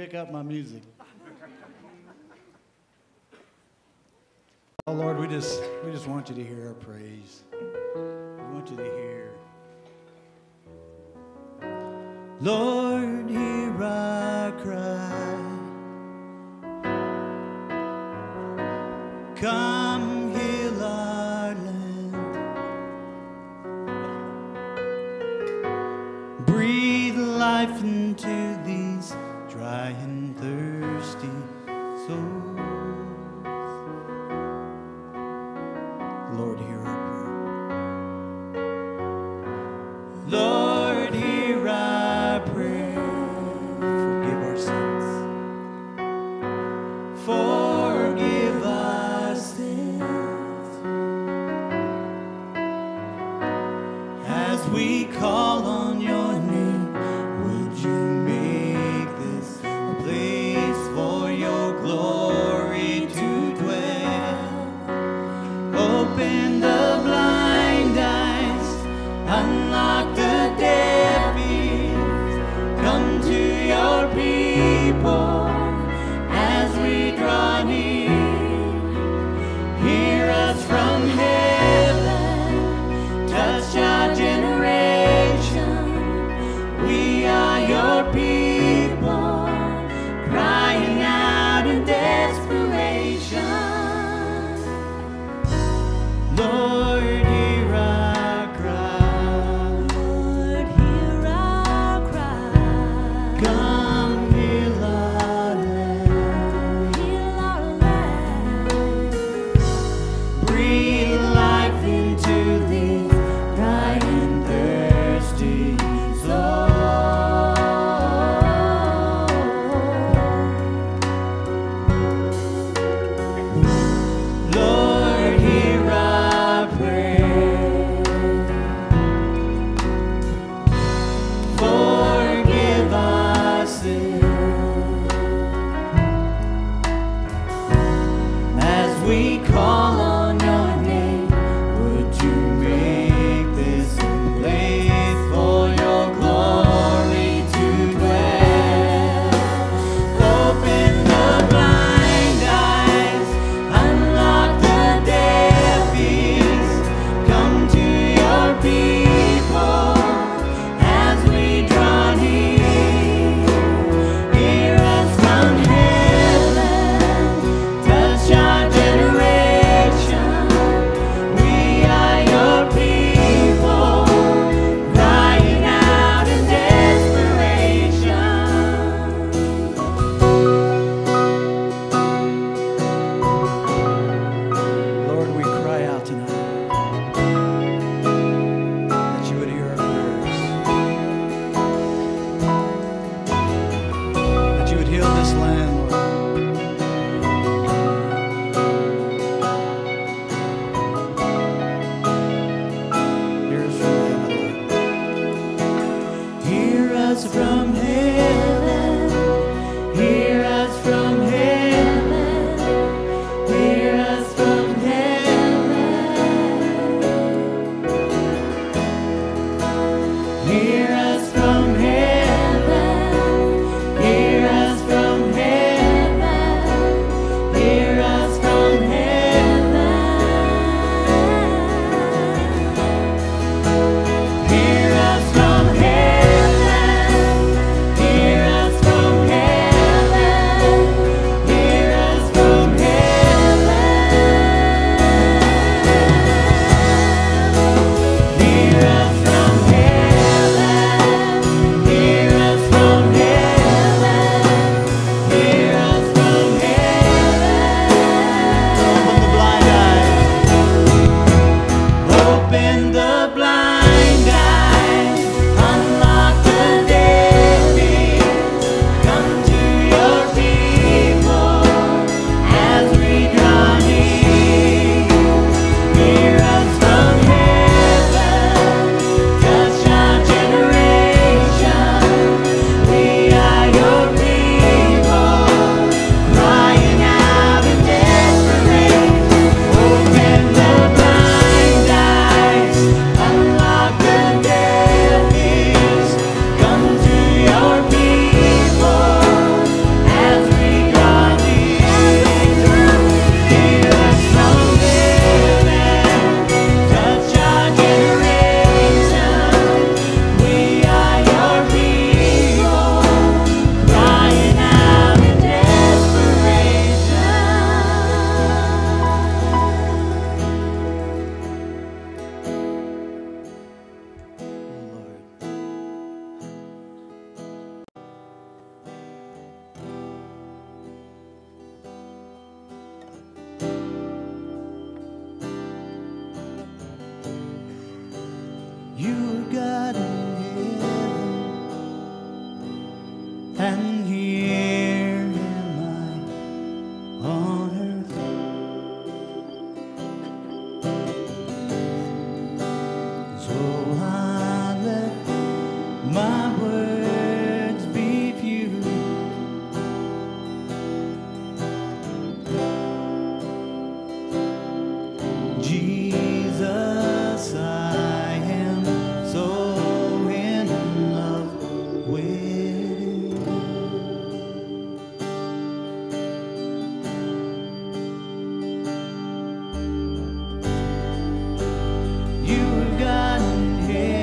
pick up my music. Oh Lord, we just want you to hear our praise. We want you to hear. Lord, hear our cry. Come heal our land. Breathe life into these dry and thirsty souls. Lord, hear our prayer. Lord, hear our prayer. Forgive our sins. Forgive our sins. As we call on your name, would you make this a place for your glory to dwell? Open the blind eyes, unlock the deaf ears. Come to your people as we draw near. Hear us from heaven, touch our generation. You are God in heaven, and here am I on earth. So I let my words be few. Jesus, I am so in love with you. You are God in heaven.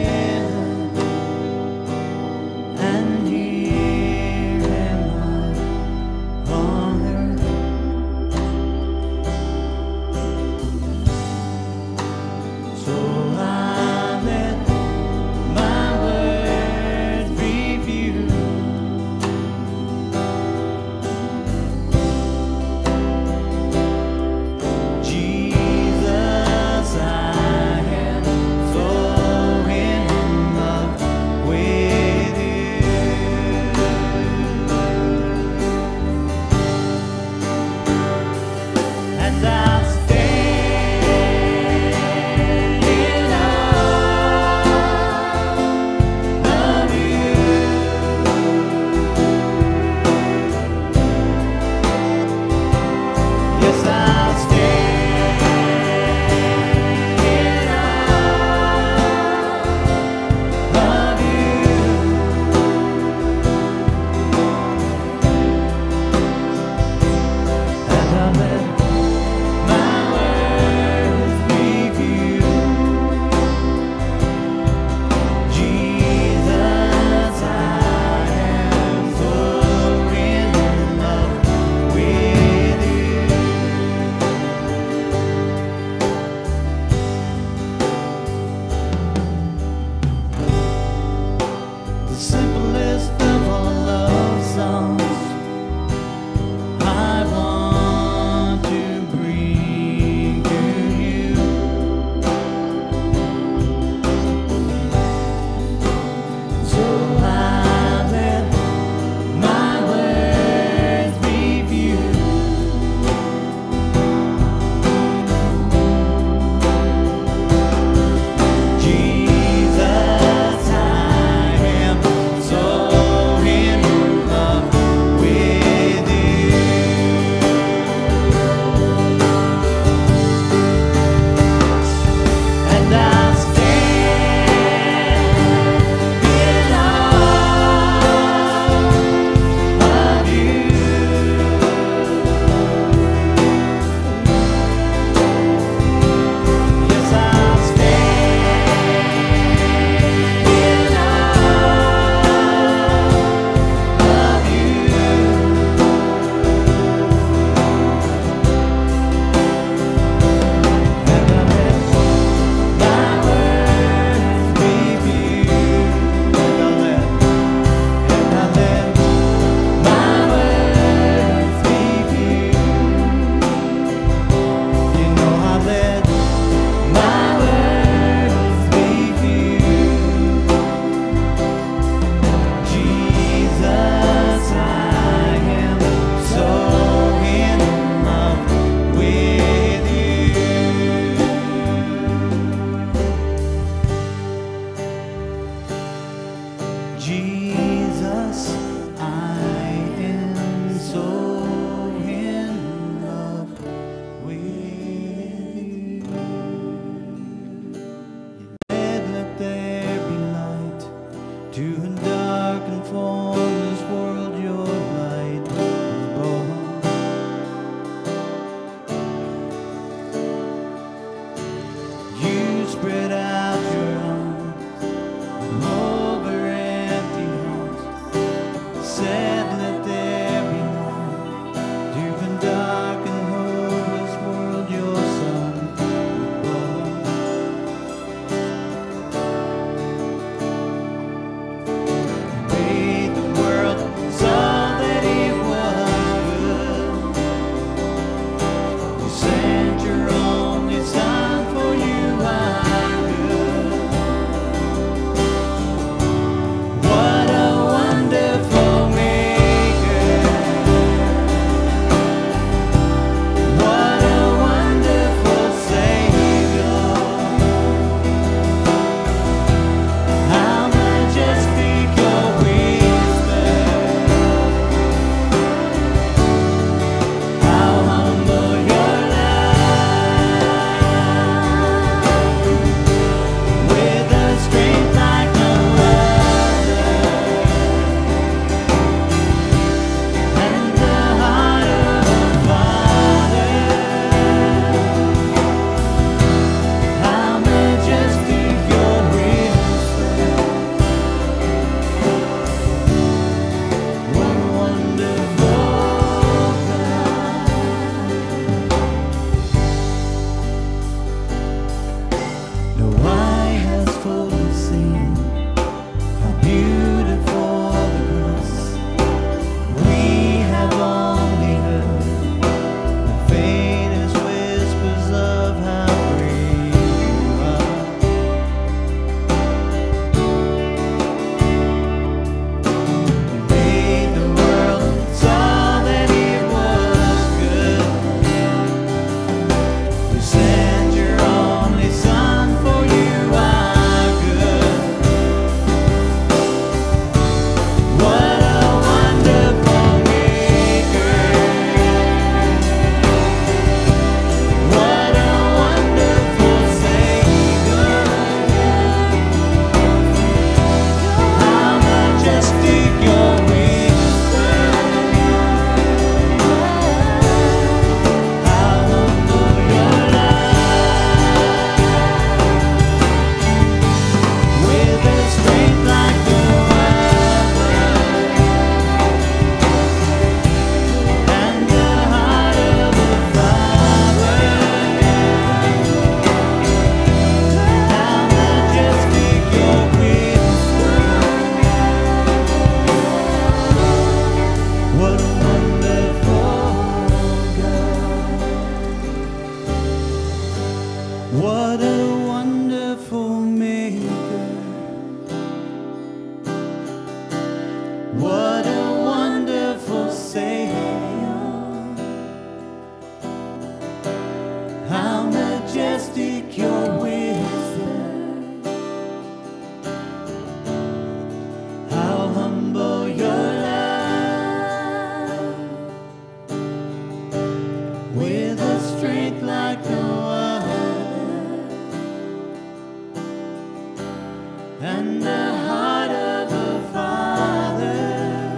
and the heart of a father.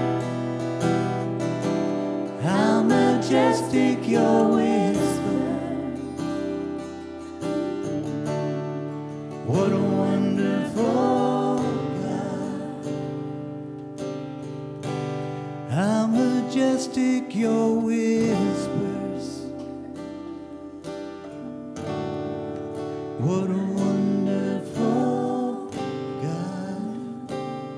How majestic your whisper. What a wonderful God. How majestic your whispers. What a wonderful God.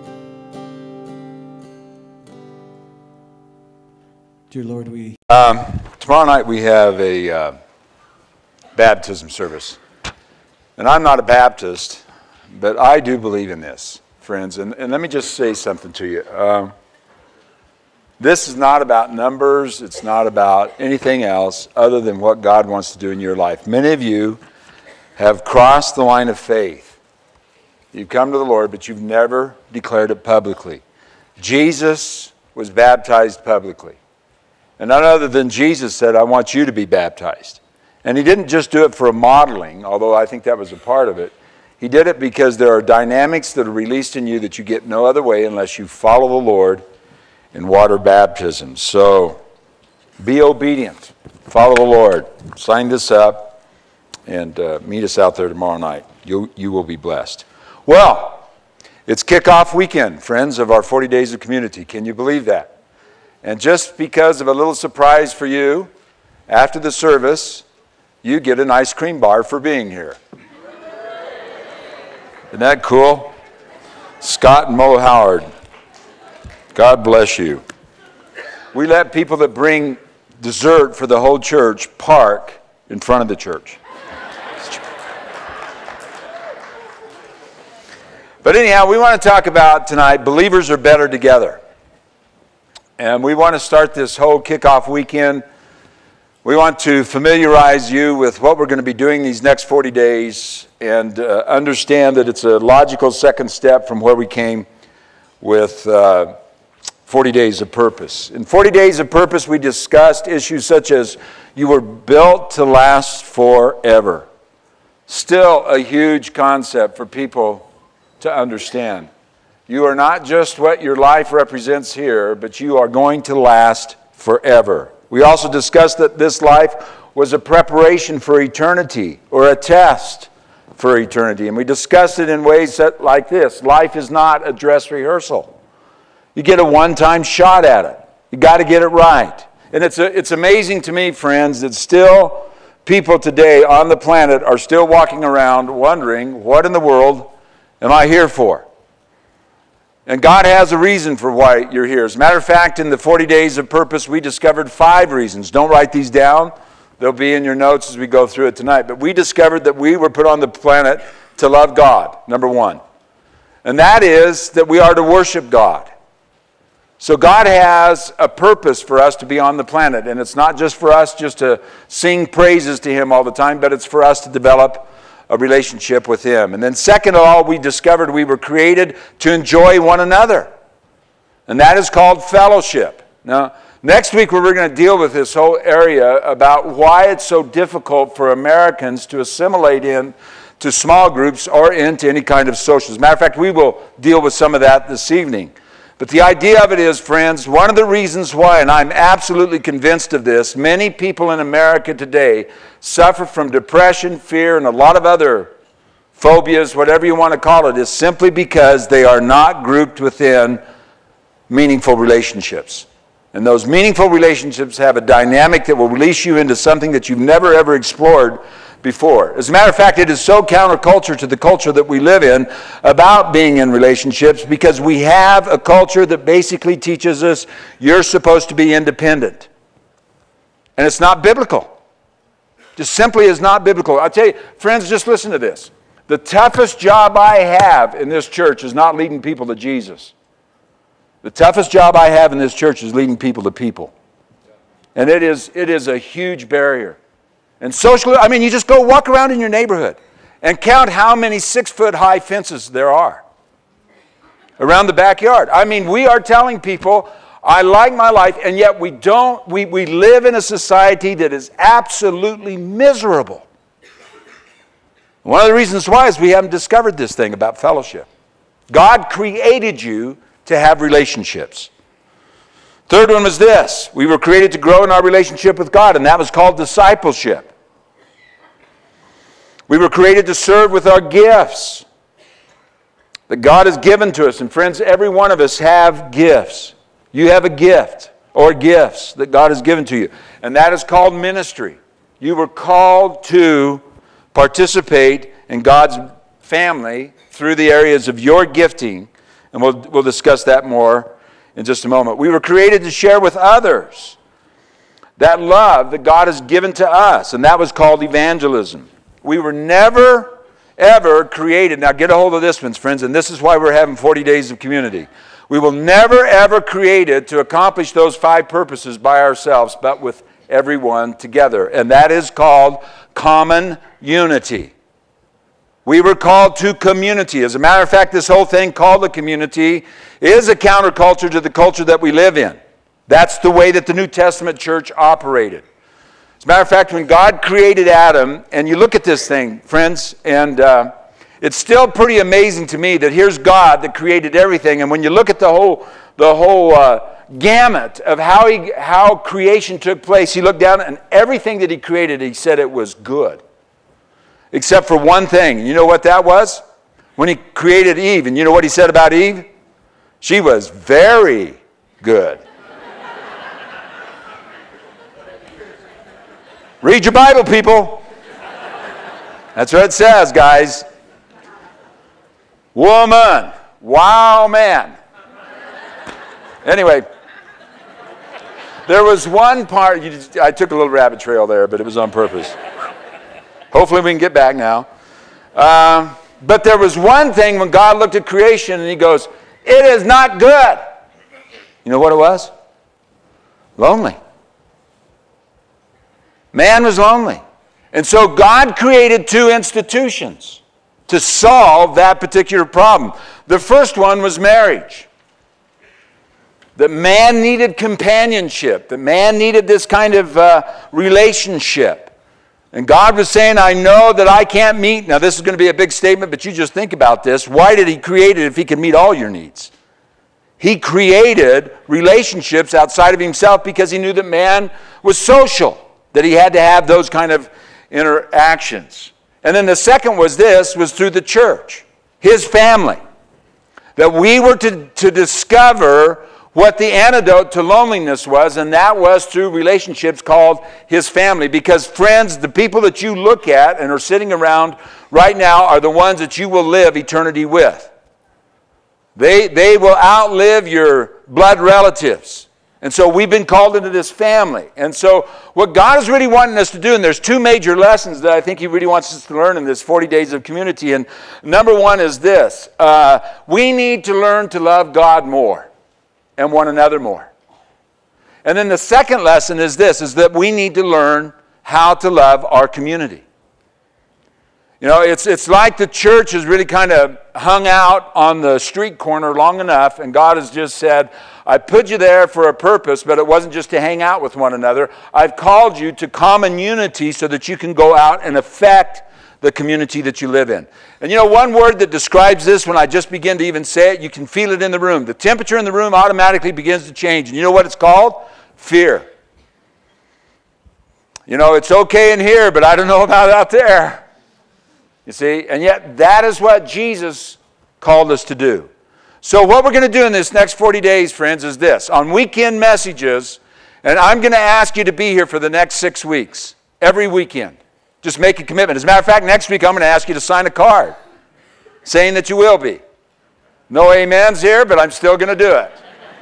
Dear Lord, we... Tomorrow night we have a baptism service. And I'm not a Baptist, but I do believe in this, friends. And let me just say something to you. This is not about numbers. It's not about anything else other than what God wants to do in your life. Many of you have crossed the line of faith. You've come to the Lord, but you've never declared it publicly. Jesus was baptized publicly. And none other than Jesus said, I want you to be baptized. And he didn't just do it for a modeling, although I think that was a part of it. He did it because there are dynamics that are released in you that you get no other way unless you follow the Lord in water baptism. So be obedient. Follow the Lord. Sign this up and meet us out there tomorrow night. You will be blessed. Well, it's kickoff weekend, friends, of our 40 Days of Community. Can you believe that? And just because of a little surprise for you, after the service, you get an ice cream bar for being here. Isn't that cool? Scott and Mo Howard, God bless you. We let people that bring dessert for the whole church park in front of the church. But anyhow, we want to talk about tonight, believers are better together. And we want to start this whole kickoff weekend. We want to familiarize you with what we're going to be doing these next 40 days and understand that it's a logical second step from where we came with 40 Days of Purpose. In 40 Days of Purpose, we discussed issues such as you were built to last forever. Still a huge concept for people to understand. You are not just what your life represents here, but you are going to last forever. We also discussed that this life was a preparation for eternity or a test for eternity. And we discussed it in ways like this. Life is not a dress rehearsal. You get a one-time shot at it. You got to get it right. And it's amazing to me, friends, that still people today on the planet are still walking around wondering, what in the world am I here for? And God has a reason for why you're here. As a matter of fact, in the 40 Days of Purpose, we discovered 5 reasons. Don't write these down. They'll be in your notes as we go through it tonight. But we discovered that we were put on the planet to love God, number 1. And that is that we are to worship God. So God has a purpose for us to be on the planet. And it's not just for us just to sing praises to Him all the time, but it's for us to develop a relationship with Him. And then second of all, we discovered we were created to enjoy one another. And that is called fellowship. Now, next week we're going to deal with this whole area about why it's so difficult for Americans to assimilate into small groups or into any kind of social. As a matter of fact, we will deal with some of that this evening. But the idea of it is, friends, one of the reasons why, and I'm absolutely convinced of this, many people in America today suffer from depression, fear, and a lot of other phobias, whatever you want to call it, is simply because they are not grouped within meaningful relationships. And those meaningful relationships have a dynamic that will release you into something that you've never ever explored before. As a matter of fact, it is so counterculture to the culture that we live in about being in relationships because we have a culture that basically teaches us you're supposed to be independent. And it's not biblical. Just simply is not biblical. I'll tell you, friends, just listen to this. The toughest job I have in this church is not leading people to Jesus. The toughest job I have in this church is leading people to people. And it is a huge barrier. And socially, I mean, you just go walk around in your neighborhood and count how many 6-foot-high fences there are around the backyard. I mean, we are telling people, I like my life, and yet we live in a society that is absolutely miserable. One of the reasons why is we haven't discovered this thing about fellowship. God created you to have relationships. Third one was this. We were created to grow in our relationship with God, and that was called discipleship. We were created to serve with our gifts that God has given to us. And friends, every one of us have gifts. You have a gift or gifts that God has given to you, and that is called ministry. You were called to participate in God's family through the areas of your gifting, and we'll discuss that more in just a moment. We were created to share with others that love that God has given to us, and that was called evangelism. We were never, ever created, now get a hold of this one, friends, and this is why we're having 40 days of community. We will never, ever created to accomplish those 5 purposes by ourselves, but with everyone together, and that is called common unity. We were called to community. As a matter of fact, this whole thing called the community is a counterculture to the culture that we live in. That's the way that the New Testament church operated. As a matter of fact, when God created Adam, and you look at this thing, friends, and it's still pretty amazing to me that here's God that created everything, and when you look at the whole gamut of how creation took place, he looked down and everything that he created, he said it was good. Except for one thing. You know what that was? When he created Eve. And you know what he said about Eve? She was very good. Read your Bible, people. That's what it says, guys. Woman. Wow, man. Anyway. There was one part, I took a little rabbit trail there, but it was on purpose. Hopefully we can get back now. But there was one thing when God looked at creation and he goes, it is not good. You know what it was? Lonely. Man was lonely. And so God created 2 institutions to solve that particular problem. The first one was marriage. That man needed companionship. That man needed this kind of relationship. And God was saying, I know that I can't meet. Now this is going to be a big statement, but you just think about this. Why did he create it if he could meet all your needs? He created relationships outside of himself because he knew that man was social. That he had to have those kind of interactions. And then the second was through the church. His family. That we were to discover what the antidote to loneliness was, and that was through relationships called his family. Because, friends, the people that you look at and are sitting around right now are the ones that you will live eternity with. They will outlive your blood relatives. And so we've been called into this family. And so what God is really wanting us to do, and there's 2 major lessons that I think he really wants us to learn in this 40 days of community. And number 1 is this. We need to learn to love God more. And one another more. And then the second lesson is that we need to learn how to love our community. You know, it's like the church has really kind of hung out on the street corner long enough, and God has just said, I put you there for a purpose, but it wasn't just to hang out with one another. I've called you to common unity so that you can go out and affect the community that you live in. And you know, one word that describes this, when I just begin to even say it, you can feel it in the room. The temperature in the room automatically begins to change. And you know what it's called? Fear. You know, it's okay in here, but I don't know about out there. You see? And yet, that is what Jesus called us to do. So what we're going to do in this next 40 days, friends, is this. On weekend messages, and I'm going to ask you to be here for the next 6 weeks, every weekend. Just make a commitment. As a matter of fact, next week I'm going to ask you to sign a card saying that you will be. No amens here, but I'm still going to do it.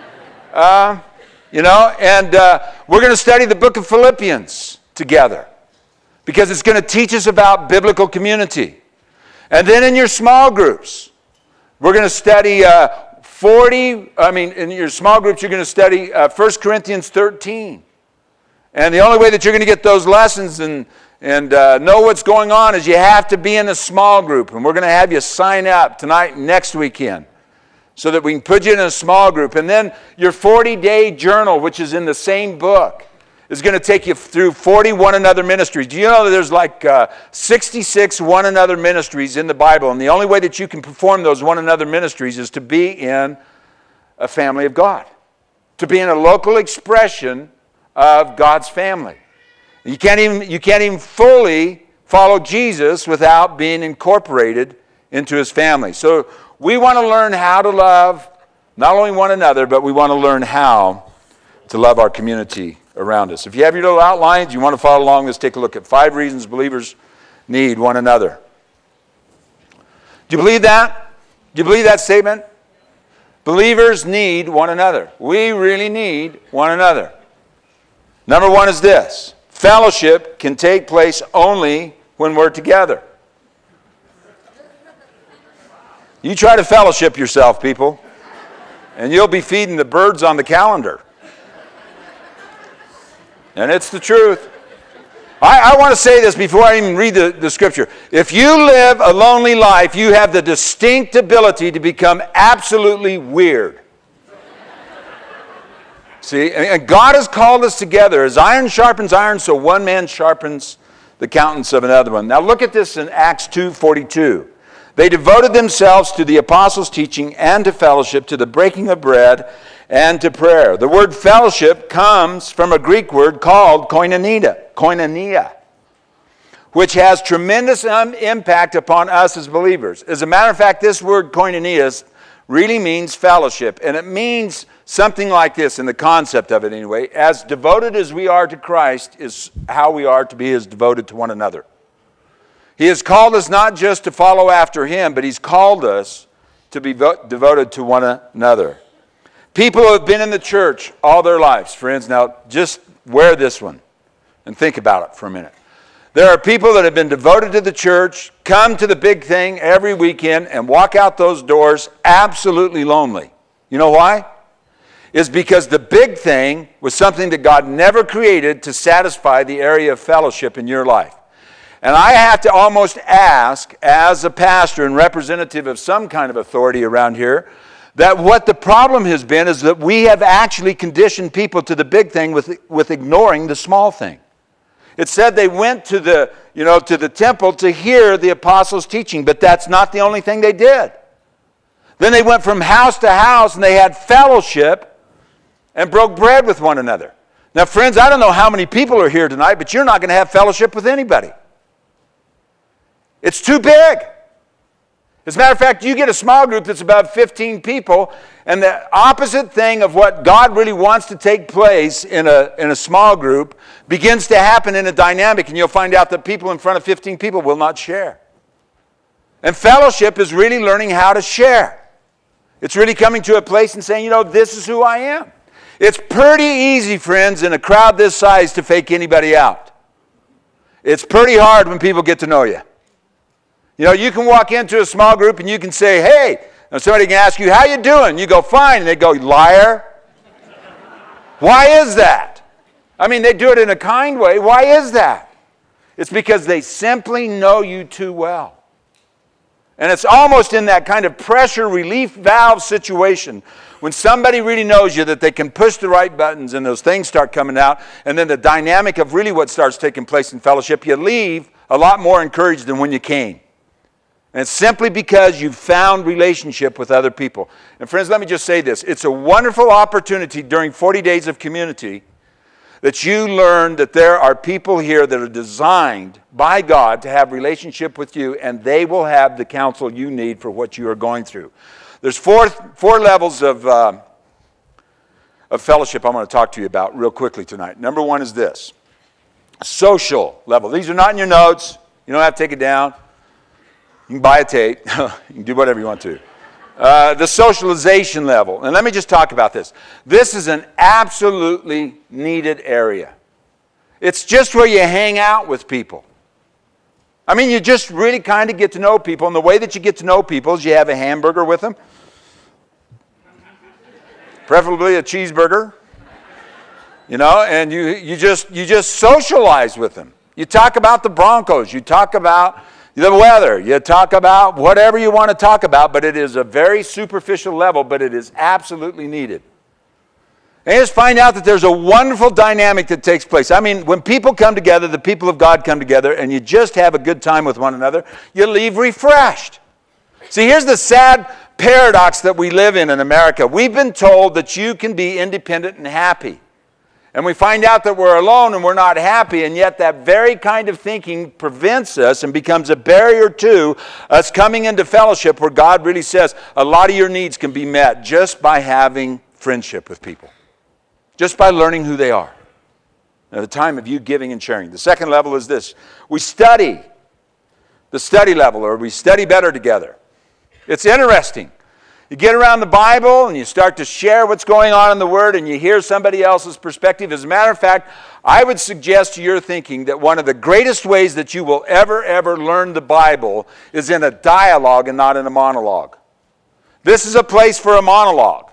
You know, and we're going to study the book of Philippians together because it's going to teach us about biblical community. And then in your small groups, we're going to study in your small groups, you're going to study 1 Corinthians 13. And the only way that you're going to get those lessons and know what's going on is you have to be in a small group. And we're going to have you sign up tonight and next weekend so that we can put you in a small group. And then your 40-day journal, which is in the same book. is going to take you through 40 one another ministries. Do you know that there's like 66 one another ministries in the Bible, and the only way that you can perform those one another ministries is to be in a family of God, to be in a local expression of God's family. You can't even fully follow Jesus without being incorporated into his family. So we want to learn how to love not only one another, but we want to learn how to love our community around us. If you have your little outlines, you want to follow along, let's take a look at 5 reasons believers need one another. Do you believe that? Do you believe that statement? Believers need one another. We really need one another. Number 1 is this: fellowship can take place only when we're together. You try to fellowship yourself, people, and you'll be feeding the birds on the calendar. And it's the truth. I want to say this before I even read the scripture. If you live a lonely life, you have the distinct ability to become absolutely weird. See, and God has called us together. As iron sharpens iron, so one man sharpens the countenance of another one. Now look at this in Acts 2:42. They devoted themselves to the apostles' teaching and to fellowship, to the breaking of bread and to prayer. The word fellowship comes from a Greek word called koinonia, which has tremendous impact upon us as believers. As a matter of fact, this word koinonia really means fellowship, and it means something like this in the concept of it anyway: as devoted as we are to Christ is how we are to be as devoted to one another. He has called us not just to follow after him, but he's called us to be devoted to one another. People who have been in the church all their lives, friends, now just wear this one and think about it for a minute. There are people that have been devoted to the church, come to the big thing every weekend, and walk out those doors absolutely lonely. You know why? It's because the big thing was something that God never created to satisfy the area of fellowship in your life. And I have to almost ask, as a pastor and representative of some kind of authority around here, that what the problem has been is that we have actually conditioned people to the big thing with ignoring the small thing. It said they went to the temple to hear the apostles' teaching, but that's not the only thing they did. Then they went from house to house and they had fellowship and broke bread with one another. Now, friends, I don't know how many people are here tonight, but you're not going to have fellowship with anybody. It's too big. As a matter of fact, you get a small group that's about 15 people, and the opposite thing of what God really wants to take place in a small group begins to happen in a dynamic, and you'll find out that people in front of 15 people will not share. And fellowship is really learning how to share. It's really coming to a place and saying, this is who I am. It's pretty easy, friends, in a crowd this size to fake anybody out. It's pretty hard when people get to know you. You can walk into a small group and you can say, hey, and somebody can ask you, how you doing? You go, fine. And they go, liar. Why is that? I mean, they do it in a kind way. Why is that? It's because they simply know you too well. And it's almost in that kind of pressure relief valve situation when somebody really knows you that they can push the right buttons and those things start coming out, and then the dynamic of really what starts taking place in fellowship, you leave a lot more encouraged than when you came. And it's simply because you've found relationship with other people. And friends, let me just say this. It's a wonderful opportunity during 40 days of community that you learn that there are people here that are designed by God to have relationship with you, and they will have the counsel you need for what you are going through. There's four levels of fellowship I'm going to talk to you about real quickly tonight. Number 1 is this: social level. These are not in your notes. You don't have to take it down. You can buy a tape. You can do whatever you want to. The socialization level. And let me just talk about this. This is an absolutely needed area. It's just where you hang out with people. I mean, you just really kind of get to know people. And the way that you get to know people is you have a hamburger with them. Preferably a cheeseburger. And you just socialize with them. You talk about the Broncos. You talk about the weather, you talk about whatever you want to talk about, but it is a very superficial level, but it is absolutely needed. And you just find out that there's a wonderful dynamic that takes place. I mean, when people come together, the people of God come together, and you just have a good time with one another, you leave refreshed. See, here's the sad paradox that we live in America. We've been told that you can be independent and happy. And we find out that we're alone and we're not happy, and yet that very kind of thinking prevents us and becomes a barrier to us coming into fellowship where God really says a lot of your needs can be met just by having friendship with people, just by learning who they are. At the time of you giving and sharing. The second level is this. We study, the study level, or we study better together. It's interesting. You get around the Bible and you start to share what's going on in the Word and you hear somebody else's perspective. As a matter of fact, I would suggest to your thinking that one of the greatest ways that you will ever learn the Bible is in a dialogue and not in a monologue. This is a place for a monologue.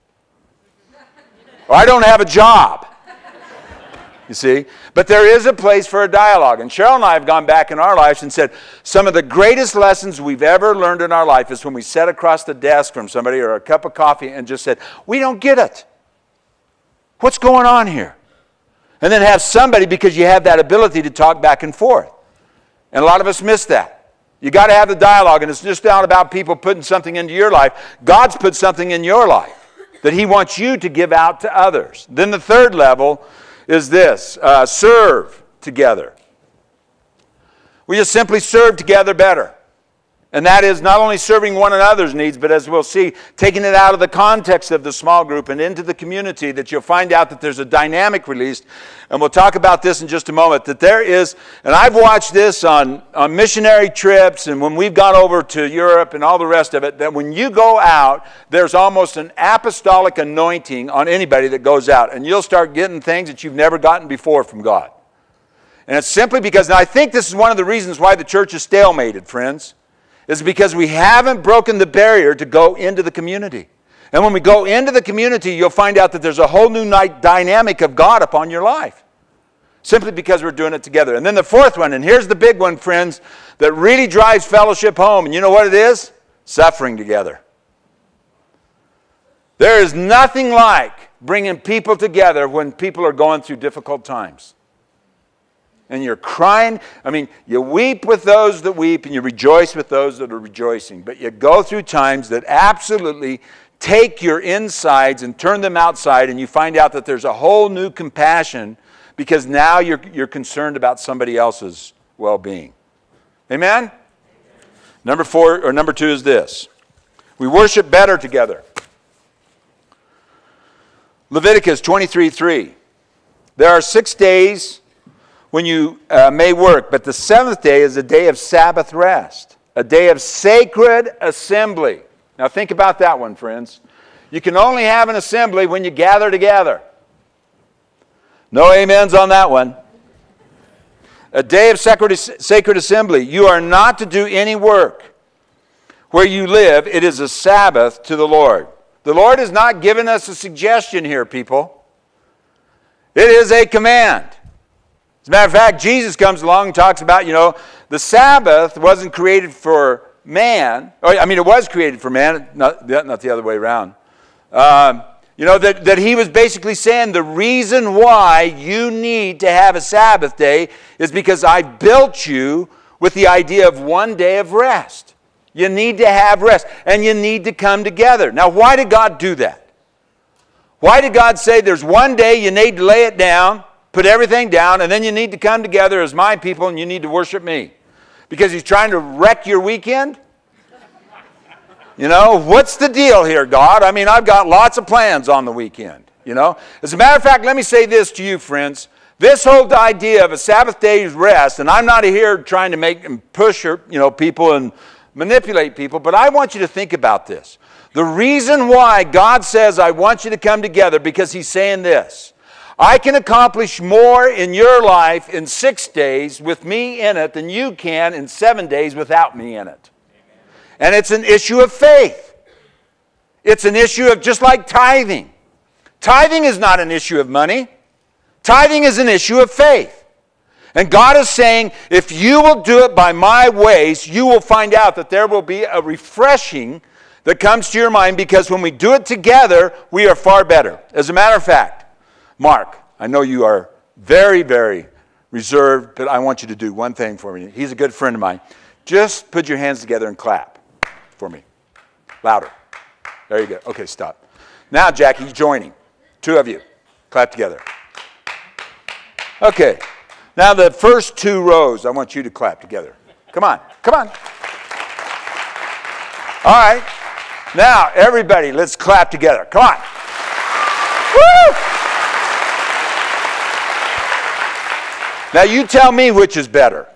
I don't have a job. You see? But there is a place for a dialogue. And Cheryl and I have gone back in our lives and said some of the greatest lessons we've ever learned in our life is when we sat across the desk from somebody or a cup of coffee and just said, we don't get it. What's going on here? And then have somebody, because you have that ability to talk back and forth. And a lot of us miss that. You got to have the dialogue, and it's just not about people putting something into your life. God's put something in your life that He wants you to give out to others. Then the third level is this, serve together. We just simply serve together better. And that is not only serving one another's needs, but as we'll see, taking it out of the context of the small group and into the community, that you'll find out that there's a dynamic released. And we'll talk about this in just a moment, that there is, and I've watched this on missionary trips and when we've gone over to Europe and all the rest of it, that when you go out, there's almost an apostolic anointing on anybody that goes out. And you'll start getting things that you've never gotten before from God. And it's simply because, and I think this is one of the reasons why the church is stalemated, friends, is because we haven't broken the barrier to go into the community. And when we go into the community, you'll find out that there's a whole new dynamic of God upon your life. Simply because we're doing it together. And then the fourth one, and here's the big one, friends, that really drives fellowship home. And you know what it is? Suffering together. There is nothing like bringing people together when people are going through difficult times. And you're crying. I mean, you weep with those that weep and you rejoice with those that are rejoicing. But you go through times that absolutely take your insides and turn them outside, and you find out that there's a whole new compassion because now you're concerned about somebody else's well-being. Amen? Number two is this. We worship better together. Leviticus 23:3. There are 6 days when you may work, but the seventh day is a day of Sabbath rest, a day of sacred assembly. Now think about that one, friends. You can only have an assembly when you gather together. No amens on that one. A day of sacred assembly. You are not to do any work where you live. It is a Sabbath to the Lord. The Lord has not given us a suggestion here, people. It is a command. As a matter of fact, Jesus comes along and talks about, the Sabbath wasn't created for man. It was created for man, not the other way around. That he was basically saying the reason why you need to have a Sabbath day is because I built you with the idea of one day of rest. You need to have rest, and you need to come together. Now, why did God do that? Why did God say there's one day you need to lay it down, put everything down, and then you need to come together as my people and you need to worship me? Because He's trying to wreck your weekend? What's the deal here, God? I've got lots of plans on the weekend, As a matter of fact, let me say this to you, friends. This whole idea of a Sabbath day's rest, and I'm not here trying to make and push people and manipulate people, but I want you to think about this. The reason why God says, I want you to come together, because He's saying this. I can accomplish more in your life in 6 days with me in it than you can in 7 days without me in it. And it's an issue of faith. It's an issue of just like tithing. Tithing is not an issue of money. Tithing is an issue of faith. And God is saying, if you will do it by my ways, you will find out that there will be a refreshing that comes to your mind, because when we do it together, we are far better. As a matter of fact, Mark, I know you are very, very reserved, but I want you to do one thing for me. He's a good friend of mine. Just put your hands together and clap for me. Louder. There you go. Okay, stop. Now, Jackie, joining. Two of you. Clap together. Okay. Now, the first two rows, I want you to clap together. Come on. Come on. All right. Now, everybody, let's clap together. Come on. Woo! Now, you tell me which is better.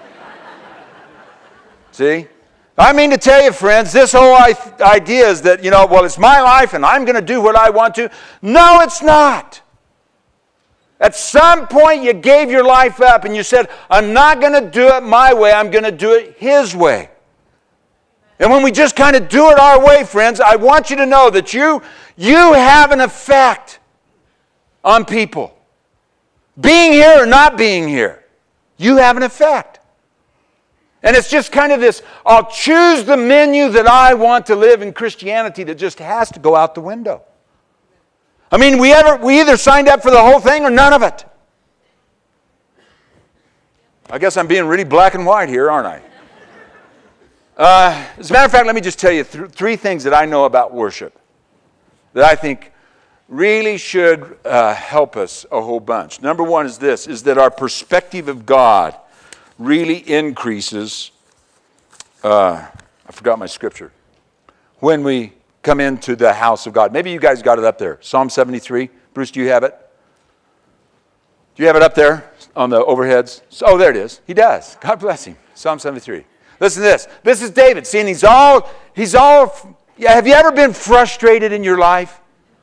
See? I mean to tell you, friends, this whole idea is that, well, it's my life and I'm going to do what I want to. No, it's not. At some point, you gave your life up and you said, I'm not going to do it my way. I'm going to do it His way. And when we just kind of do it our way, friends, I want you to know that you have an effect on people. Being here or not being here, you have an effect. And it's just kind of this, I'll choose the menu that I want to live in Christianity that just has to go out the window. I mean, we either signed up for the whole thing or none of it. I guess I'm being really black and white here, aren't I? As a matter of fact, let me just tell you three things that I know about worship that I think really should help us a whole bunch. Number one is this, is that our perspective of God really increases, I forgot my scripture, when we come into the house of God. Maybe you guys got it up there. Psalm 73. Bruce, do you have it? Do you have it up there on the overheads? Oh, there it is. He does. God bless him. Psalm 73. Listen to this. This is David. See, and he's all, yeah, have you ever been frustrated in your life?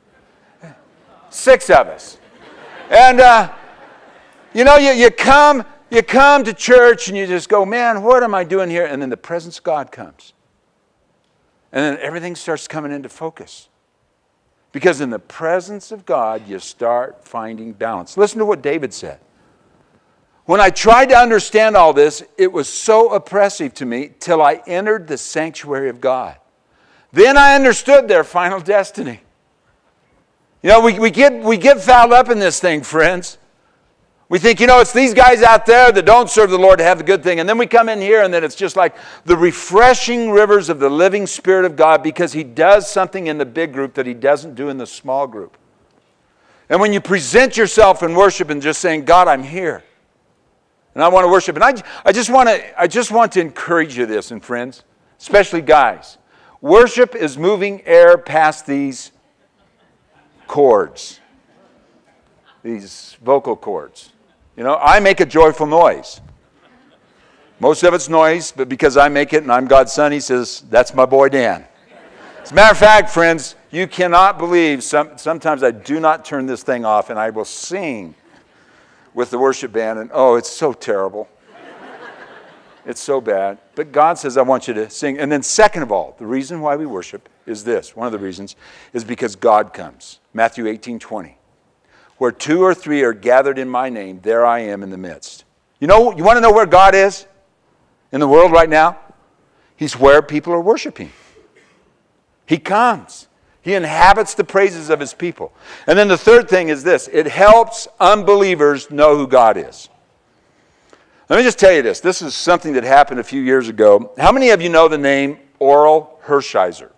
6 of us. And, you come to church and you just go, man, what am I doing here? And then the presence of God comes. And then everything starts coming into focus. Because in the presence of God, you start finding balance. Listen to what David said. When I tried to understand all this, it was so oppressive to me till I entered the sanctuary of God. Then I understood their final destiny. We get fouled up in this thing, friends. We think, it's these guys out there that don't serve the Lord to have the good thing. And then we come in here and then it's just like the refreshing rivers of the living Spirit of God, because He does something in the big group that He doesn't do in the small group. And when you present yourself in worship and just saying, God, I'm here. And I want to worship. And I just want to encourage you this, and friends, especially guys. Worship is moving air past these chords, these vocal cords. I make a joyful noise. Most of it's noise, but because I make it and I'm God's son, He says, that's my boy Dan. As a matter of fact, friends, you cannot believe, sometimes I do not turn this thing off and I will sing with the worship band, and oh, it's so terrible. It's so bad. But God says, I want you to sing. And then second of all, the reason why we worship is this. One of the reasons is because God comes. Matthew 18:20. Where 2 or 3 are gathered in my name, there I am in the midst. You want to know where God is in the world right now? He's where people are worshiping. He comes. He inhabits the praises of His people. And then the third thing is this. It helps unbelievers know who God is. Let me just tell you this. This is something that happened a few years ago. How many of you know the name Oral Hershiser?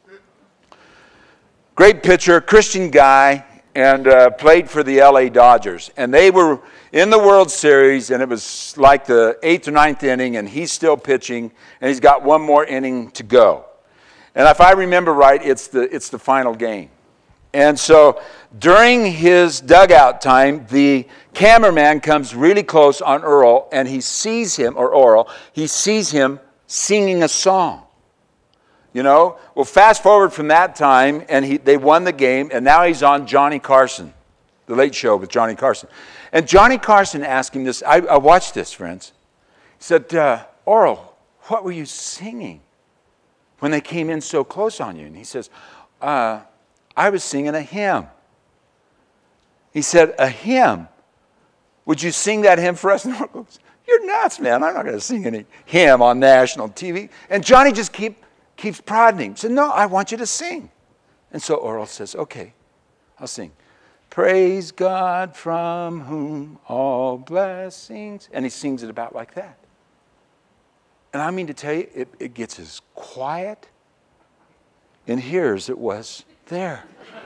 Great pitcher, Christian guy, and played for the LA Dodgers. And they were in the World Series, and it was like the 8th or 9th inning, and he's still pitching, and he's got one more inning to go. And if I remember right, it's the final game. And so during his dugout time, the cameraman comes really close on Earl, and he sees him, or Oral, he sees him singing a song. Well, fast forward from that time, and they won the game, and now he's on Johnny Carson, The Late Show with Johnny Carson. And Johnny Carson asked him this. I watched this, friends. He said, Oral, what were you singing when they came in so close on you? And he says, I was singing a hymn. He said, a hymn? Would you sing that hymn for us? And Oral goes, you're nuts, man. I'm not going to sing any hymn on national TV. And Johnny just kept keeps prodding him. He said, no, I want you to sing. And so Oral says, okay, I'll sing. Praise God from whom all blessings. And he sings it about like that. And I mean to tell you, it gets as quiet in here as it was there.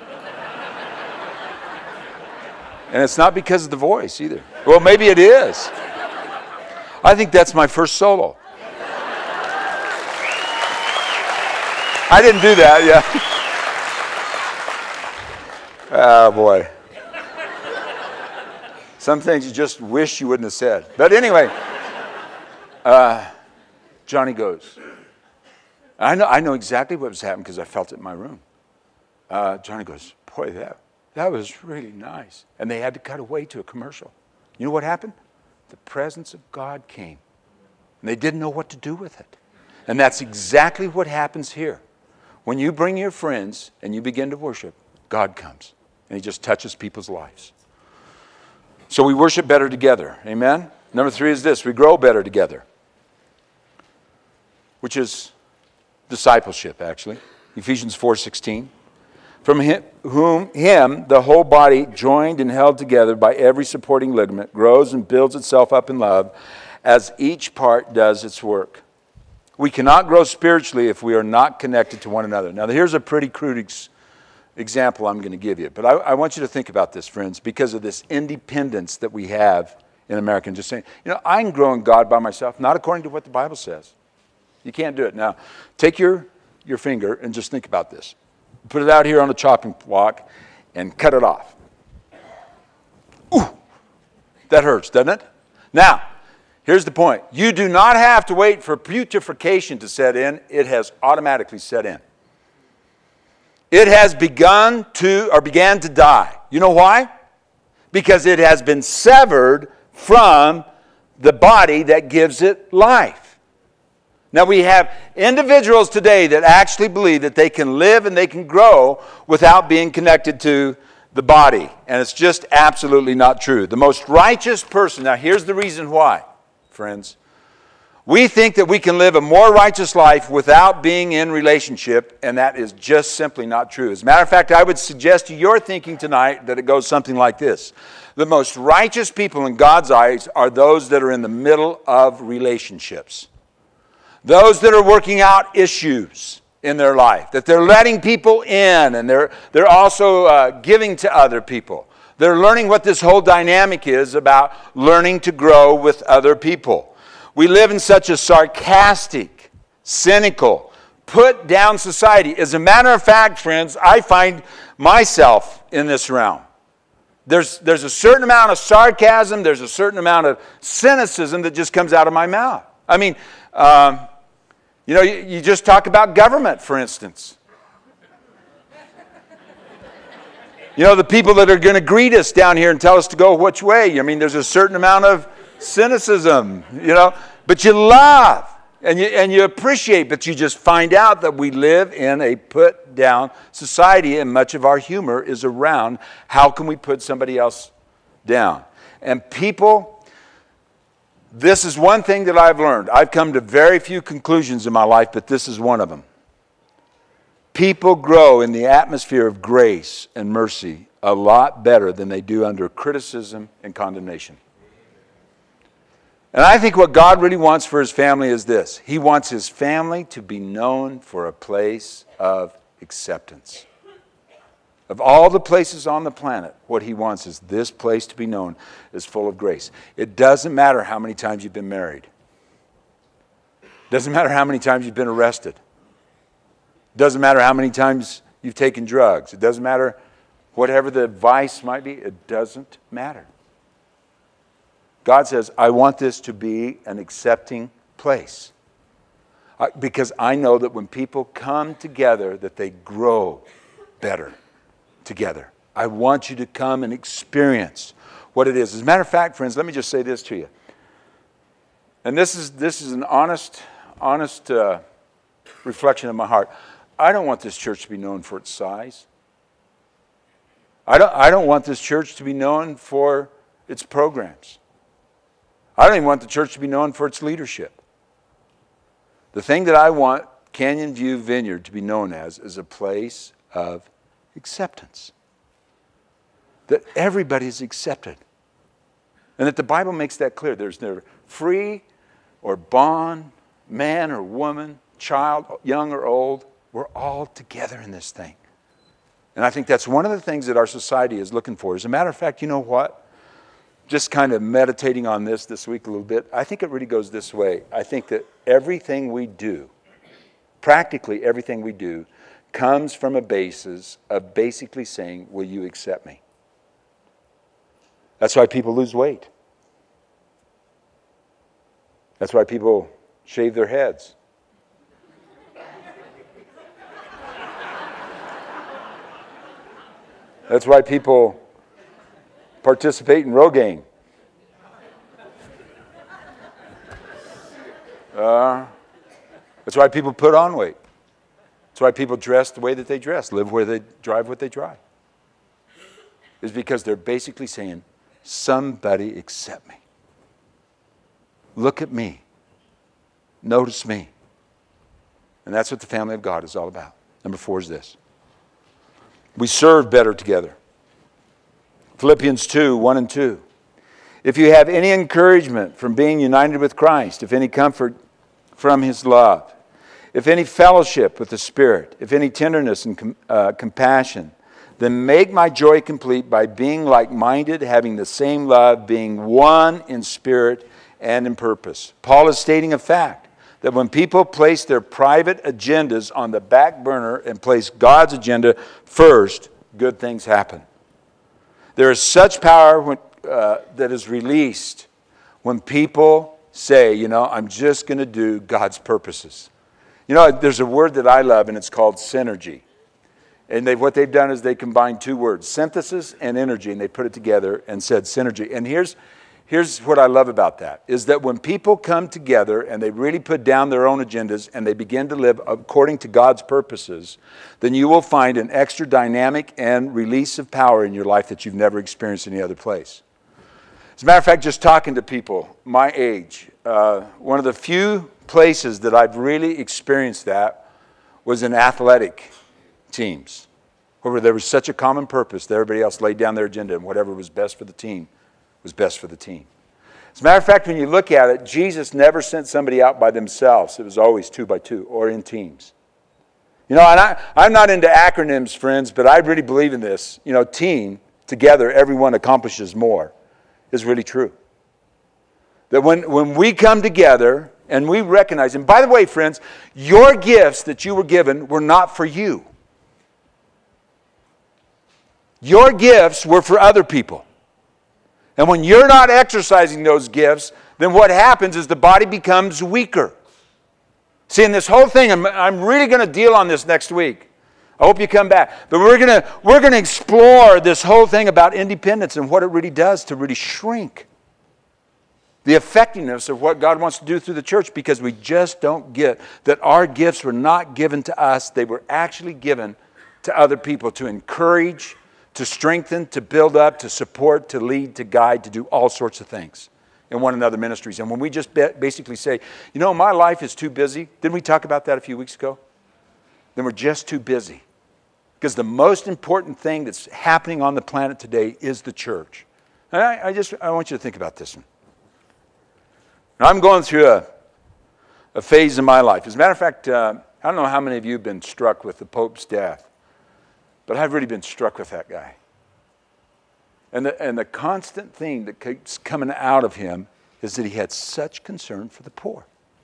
And it's not because of the voice either. Well, maybe it is. I think that's my first solo. I didn't do that, yeah. Oh, boy. Some things you just wish you wouldn't have said. But anyway, Johnny goes. I know exactly what was happening because I felt it in my room. Johnny goes, boy, that was really nice. And they had to cut away to a commercial. You know what happened? The presence of God came. And they didn't know what to do with it. And that's exactly what happens here. When you bring your friends and you begin to worship, God comes. And he just touches people's lives. So we worship better together. Amen? Number 3 is this. We grow better together. Which is discipleship, actually. Ephesians 4:16. From him, the whole body, joined and held together by every supporting ligament, grows and builds itself up in love as each part does its work. We cannot grow spiritually if we are not connected to one another. Now, here's a pretty crude example I'm going to give you. But I want you to think about this, friends, because of this independence that we have in America. And just saying, I can grow in God by myself, not according to what the Bible says. You can't do it. Now, take your finger and just think about this. Put it out here on the chopping block and cut it off. Ooh, that hurts, doesn't it? Now, here's the point. You do not have to wait for putrefaction to set in. It has automatically set in. It has began to die. You know why? Because it has been severed from the body that gives it life. Now, we have individuals today that actually believe that they can live and they can grow without being connected to the body. And it's just absolutely not true. The most righteous person, now here's the reason why, friends. We think that we can live a more righteous life without being in relationship, and that is just simply not true. As a matter of fact, I would suggest to your thinking tonight that it goes something like this. The most righteous people in God's eyes are those that are in the middle of relationships. Those that are working out issues in their life, that they're letting people in, and they're also giving to other people. They're learning what this whole dynamic is about learning to grow with other people. We live in such a sarcastic, cynical, put-down society. As a matter of fact, friends, I find myself in this realm. There's a certain amount of sarcasm, there's a certain amount of cynicism that just comes out of my mouth. I mean, you just talk about government, for instance. The people that are going to greet us down here and tell us to go which way. I mean, there's a certain amount of cynicism, but you love and you appreciate, but you just find out that we live in a put-down society, and much of our humor is around how can we put somebody else down. And people... This is one thing that I've learned. I've come to very few conclusions in my life, but this is one of them. People grow in the atmosphere of grace and mercy a lot better than they do under criticism and condemnation. And I think what God really wants for his family is this. He wants his family to be known for a place of acceptance. Of all the places on the planet, what he wants is this place to be known as full of grace. It doesn't matter how many times you've been married. It doesn't matter how many times you've been arrested. It doesn't matter how many times you've taken drugs. It doesn't matter whatever the vice might be. It doesn't matter. God says, I want this to be an accepting place. Because I know that when people come together, that they grow better together. I want you to come and experience what it is. As a matter of fact, friends, let me just say this to you. And this is an honest reflection of my heart. I don't want this church to be known for its size. I don't want this church to be known for its programs. I don't even want the church to be known for its leadership. The thing that I want Canyon View Vineyard to be known as is a place of acceptance. That everybody is accepted. And that the Bible makes that clear. There's neither free or bond, man or woman, child, young or old. We're all together in this thing. And I think that's one of the things that our society is looking for. As a matter of fact, you know what? Just kind of meditating on this week a little bit, I think it really goes this way. I think that everything we do, practically everything we do, comes from a basis of basically saying, will you accept me? That's why people lose weight. That's why people shave their heads. That's why people participate in Rogaine. That's why people put on weight. That's why people dress the way that they dress, live where they drive what they drive. It's because they're basically saying, somebody accept me. Look at me. Notice me. And that's what the family of God is all about. Number 4 is this. We serve better together. Philippians 2, 1 and 2. If you have any encouragement from being united with Christ, if any comfort from his love, if any fellowship with the Spirit, if any tenderness and compassion, then make my joy complete by being like-minded, having the same love, being one in spirit and in purpose. Paul is stating a fact that when people place their private agendas on the back burner and place God's agenda first, good things happen. There is such power that is released when people say, you know, I'm just going to do God's purposes. You know, there's a word that I love, and it's called synergy. And what they've done is they combined 2 words, synthesis and energy, and they put it together and said synergy. And here's what I love about that, is that when people come together and they really put down their own agendas and they begin to live according to God's purposes, then you will find an extra dynamic and release of power in your life that you've never experienced any other place. As a matter of fact, just talking to people my age, one of the few places that I've really experienced that was in athletic teams, where there was such a common purpose that everybody else laid down their agenda and whatever was best for the team was best for the team. As a matter of fact, when you look at it, Jesus never sent somebody out by themselves. It was always 2 by 2 or in teams. You know, and I'm not into acronyms, friends, but I really believe in this. You know, team, together, everyone accomplishes more, is really true. That when we come together and we recognize, and by the way, friends, your gifts that you were given were not for you. Your gifts were for other people. And when you're not exercising those gifts, then what happens is the body becomes weaker. See, in this whole thing, I'm really going to deal on this next week. I hope you come back. But we're going to explore this whole thing about independence and what it really does to really shrink the effectiveness of what God wants to do through the church, because we just don't get that our gifts were not given to us. They were actually given to other people to encourage, to strengthen, to build up, to support, to lead, to guide, to do all sorts of things in one another ministries. And when we just basically say, you know, my life is too busy. Didn't we talk about that a few weeks ago? Then we're just too busy. Because the most important thing that's happening on the planet today is the church. And I want you to think about this one. Now, I'm going through a phase in my life. As a matter of fact, I don't know how many of you have been struck with the Pope's death, but I've really been struck with that guy. And the constant thing that keeps coming out of him is that he had such concern for the poor.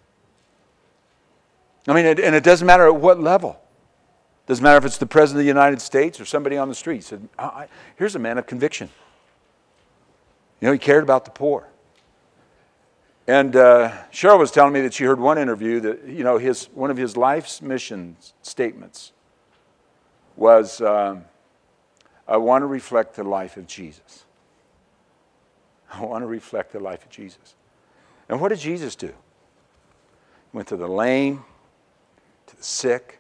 I mean, and it doesn't matter at what level. It doesn't matter if it's the President of the United States or somebody on the street. He said, here's a man of conviction. You know, he cared about the poor. And Cheryl was telling me that she heard one interview that, you know, one of his life's mission statements was, I want to reflect the life of Jesus. I want to reflect the life of Jesus. And what did Jesus do? He went to the lame, to the sick,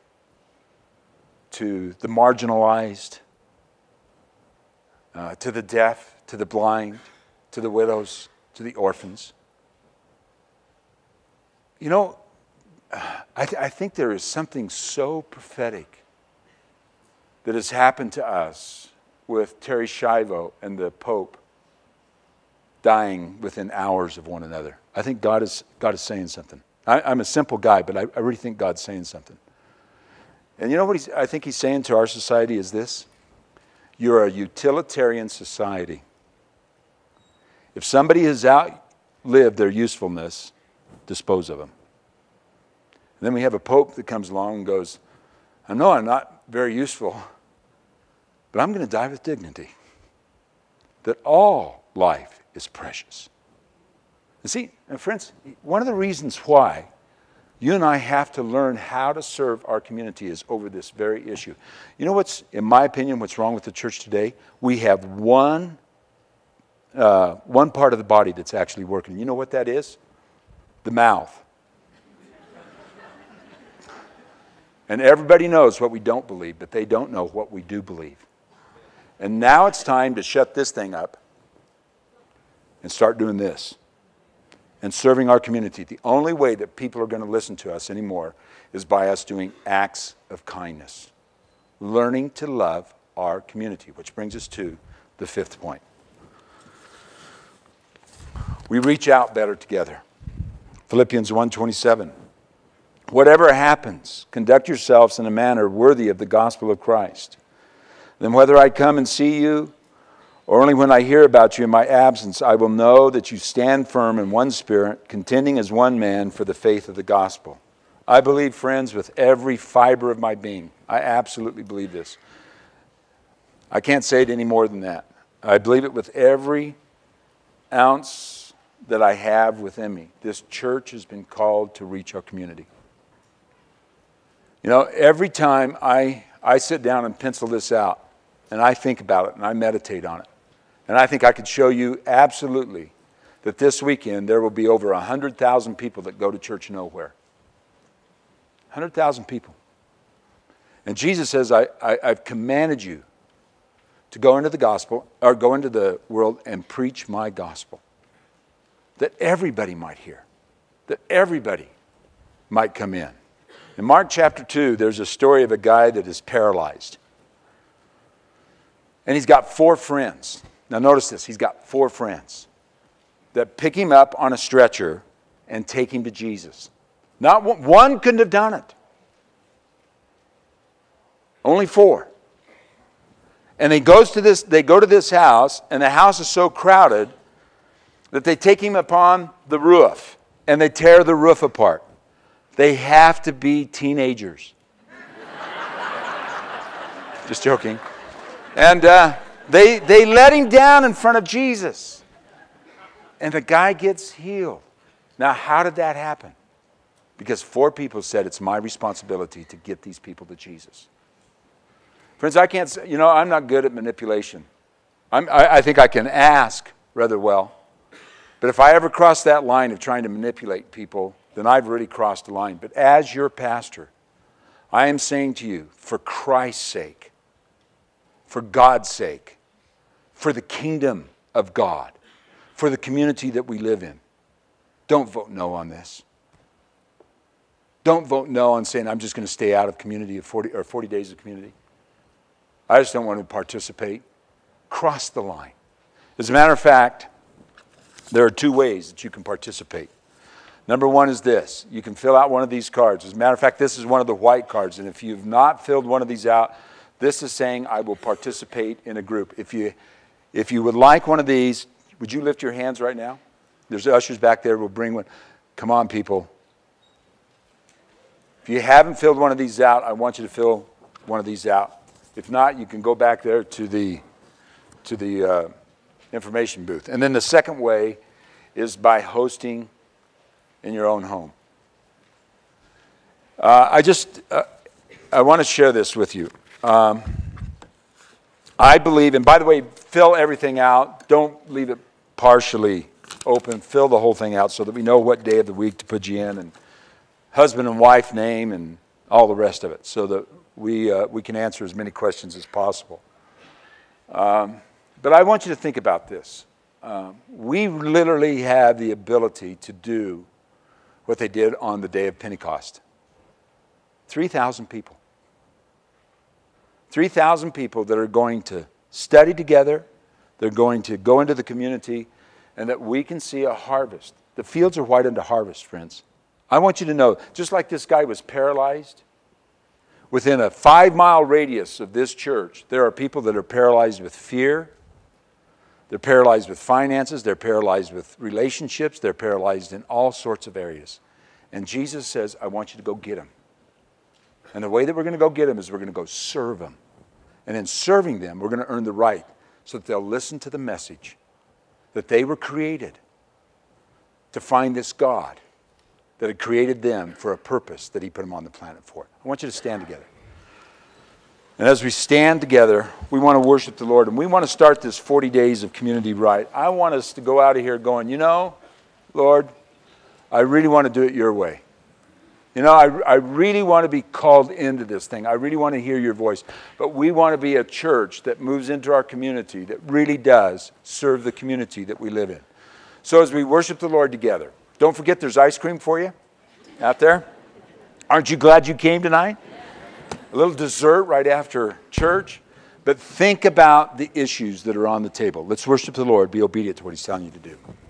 to the marginalized, to the deaf, to the blind, to the widows, to the orphans. You know, I think there is something so prophetic that has happened to us with Terry Schiavo and the Pope dying within hours of one another. I think God is saying something. I'm a simple guy, but I really think God's saying something. And you know what I think he's saying to our society is this: you're a utilitarian society. If somebody has outlived their usefulness, dispose of them. And then we have a pope that comes along and goes, I know I'm not very useful, but I'm going to die with dignity. That all life is precious. And see, friends, one of the reasons why you and I have to learn how to serve our community is over this very issue. You know what's, in my opinion, what's wrong with the church today? We have one part of the body that's actually working. You know what that is? The mouth. And everybody knows what we don't believe, but they don't know what we do believe. And now it's time to shut this thing up and start doing this and serving our community. The only way that people are going to listen to us anymore is by us doing acts of kindness, learning to love our community, which brings us to the fifth point. We reach out better together. Philippians 1:27. Whatever happens, conduct yourselves in a manner worthy of the gospel of Christ. Then whether I come and see you, or only when I hear about you in my absence, I will know that you stand firm in one spirit, contending as one man for the faith of the gospel. I believe, friends, with every fiber of my being. I absolutely believe this. I can't say it any more than that. I believe it with every ounce that I have within me. This church has been called to reach our community. You know, every time I sit down and pencil this out, and I think about it, and I meditate on it, and I think I could show you absolutely that this weekend there will be over 100,000 people that go to church nowhere. 100,000 people. And Jesus says, I've commanded you to go into the gospel, or go into the world and preach my gospel. That everybody might hear. That everybody might come in. In Mark chapter 2, there's a story of a guy that is paralyzed. And he's got 4 friends. Now notice this, he's got 4 friends that pick him up on a stretcher and take him to Jesus. Not one couldn't have done it. Only 4. And they go to this house, and the house is so crowded that they take him upon the roof and they tear the roof apart. They have to be teenagers. Just joking. And they let him down in front of Jesus. And the guy gets healed. Now, how did that happen? Because 4 people said, it's my responsibility to get these people to Jesus. Friends, I can't say, I'm not good at manipulation. I think I can ask rather well. But if I ever cross that line of trying to manipulate people, then I've really crossed the line. But as your pastor, I am saying to you, for Christ's sake, for God's sake, for the kingdom of God, for the community that we live in, don't vote no on this. Don't vote no on saying, I'm just going to stay out of community of 40 days of community. I just don't want to participate. Cross the line. As a matter of fact, there are 2 ways that you can participate. Number 1 is this. You can fill out one of these cards. As a matter of fact, this is one of the white cards. And if you've not filled one of these out, this is saying, I will participate in a group. If you would like one of these, would you lift your hands right now? There's ushers back there. We'll bring one. Come on, people. If you haven't filled one of these out, I want you to fill one of these out. If not, you can go back there to the information booth. And then the second way is by hosting in your own home. I want to share this with you. I believe, and by the way, fill everything out. Don't leave it partially open. Fill the whole thing out so that we know what day of the week to put you in, and husband and wife name, and all the rest of it, so that we can answer as many questions as possible. But I want you to think about this. We literally have the ability to do what they did on the day of Pentecost. 3,000 people. 3,000 people that are going to study together. They're going to go into the community, and that we can see a harvest. The fields are white unto harvest, friends. I want you to know, just like this guy was paralyzed, within a 5-mile radius of this church, there are people that are paralyzed with fear. They're paralyzed with finances. They're paralyzed with relationships. They're paralyzed in all sorts of areas. And Jesus says, I want you to go get them. And the way that we're going to go get them is we're going to go serve them. And in serving them, we're going to earn the right so that they'll listen to the message that they were created to find this God that had created them for a purpose that he put them on the planet for. I want you to stand together. And as we stand together, we want to worship the Lord. And we want to start this 40 days of community right. I want us to go out of here going, you know, Lord, I really want to do it your way. You know, I really want to be called into this thing. I really want to hear your voice. But we want to be a church that moves into our community, that really does serve the community that we live in. So as we worship the Lord together, don't forget there's ice cream for you out there. Aren't you glad you came tonight? A little dessert right after church. But think about the issues that are on the table. Let's worship the Lord. Be obedient to what he's telling you to do.